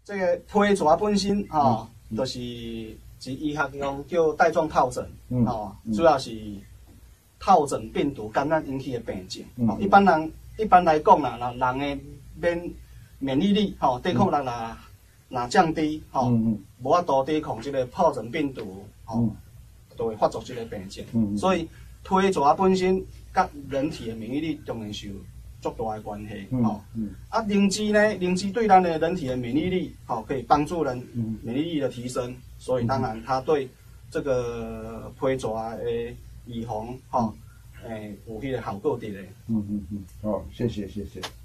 这个皮蛇本身就是医学用叫带状疱疹，主要是疱疹病毒感染引起的病症。一般来讲啦，人的免疫力抵抗力若降低无法度抵抗这个疱疹病毒就会发作这个病症。所以皮蛇本身甲人体的免疫力当然是有足大的关系。灵芝呢，灵芝对咱的人体的免疫力可以帮助人免疫力的提升，所以当然它对这个皮蛇的预防有迄个效果伫咧。 好，谢谢。